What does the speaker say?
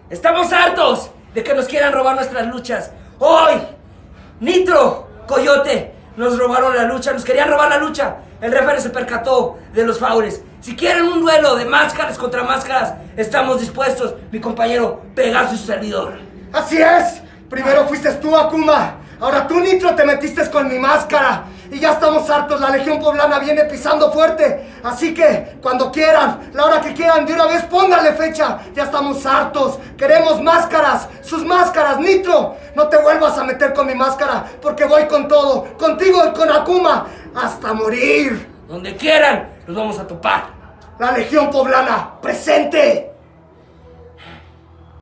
Estamos hartos de que nos quieran robar nuestras luchas. Hoy, Nitro, Coyote, nos robaron la lucha, nos querían robar la lucha. El referee se percató de los faules. Si quieren un duelo de máscaras contra máscaras, estamos dispuestos, mi compañero Pegaso y su servidor. ¡Así es! Primero fuiste tú, Akuma. Ahora tú, Nitro, te metiste con mi máscara. Y ya estamos hartos, la Legión Poblana viene pisando fuerte. Así que, cuando quieran, la hora que quieran, de una vez pónganle fecha. Ya estamos hartos, queremos máscaras, sus máscaras, Nitro. No te vuelvas a meter con mi máscara, porque voy con todo, contigo y con Akuma, hasta morir. Donde quieran, los vamos a topar. La Legión Poblana, presente.